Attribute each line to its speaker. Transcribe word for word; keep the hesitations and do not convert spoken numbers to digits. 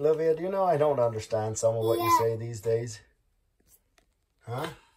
Speaker 1: Olivia, do you know I don't understand some of what
Speaker 2: Yeah.
Speaker 1: you say these days? Huh?